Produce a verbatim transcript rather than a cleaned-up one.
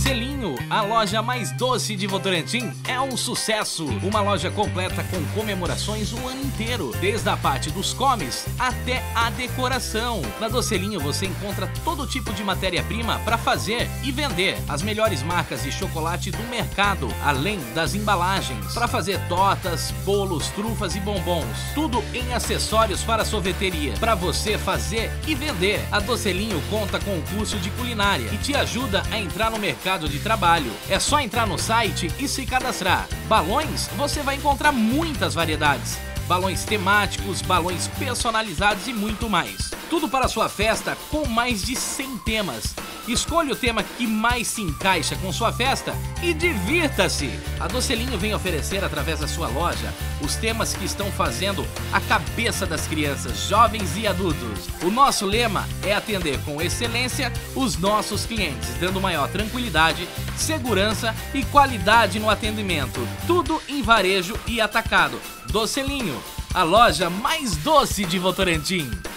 Docelinho, a loja mais doce de Votorantim, é um sucesso. Uma loja completa com comemorações o ano inteiro, desde a parte dos comes até a decoração. Na Docelinho você encontra todo tipo de matéria-prima para fazer e vender as melhores marcas de chocolate do mercado, além das embalagens para fazer tortas, bolos, trufas e bombons. Tudo em acessórios para sorveteria, para você fazer e vender. A Docelinho conta com o curso de culinária e te ajuda a entrar no mercado de trabalho. É só entrar no site e se cadastrar. Balões, você vai encontrar muitas variedades. Balões temáticos, balões personalizados e muito mais. Tudo para a sua festa com mais de cem temas. Escolha o tema que mais se encaixa com sua festa e divirta-se! A Docelinho vem oferecer através da sua loja os temas que estão fazendo a cabeça das crianças, jovens e adultos. O nosso lema é atender com excelência os nossos clientes, dando maior tranquilidade, segurança e qualidade no atendimento. Tudo em varejo e atacado. Docelinho, a loja mais doce de Votorantim.